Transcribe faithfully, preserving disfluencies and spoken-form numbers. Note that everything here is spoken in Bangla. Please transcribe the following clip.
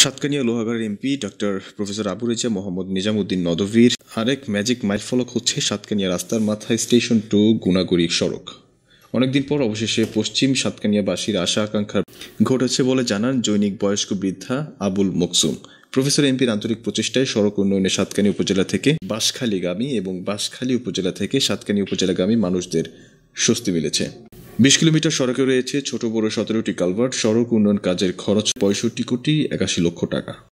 সাতকানিয়া লোহাগাড়ার MP doctor professor Abu Reza Mohammad Nizamuddin নদভীর আরেক ম্যাজিক মাইলফলক হচ্ছে সাতকানিয়া রাস্তার মাথায় স্টেশন টু গুনাগুড়ি সড়ক। অনেকদিন পর অবশেষে পশ্চিম সাতকানিয়াবাসীর আশা আকাঙ্ক্ষা ঘটেছে বলে জানান জৈনিক বয়স্ক বৃদ্ধা আবুল মকসুম। প্রফেসর এমপির আন্তরিক প্রচেষ্টায় সড়ক উন্নয়নে সাতকানিয়া উপজেলা থেকে বাঁশখালীগামী এবং বাঁশখালী উপজেলা থেকে সাতকানিয়া উপজেলাগামী মানুষদের স্বস্তি মিলেছে। বিশ কিলোমিটার সড়কে রয়েছে ছোট বড় সতেরোটি কালভার্ট। সড়ক উন্নয়ন কাজের খরচ পঁয়ষট্টি কোটি একাশি লক্ষ টাকা।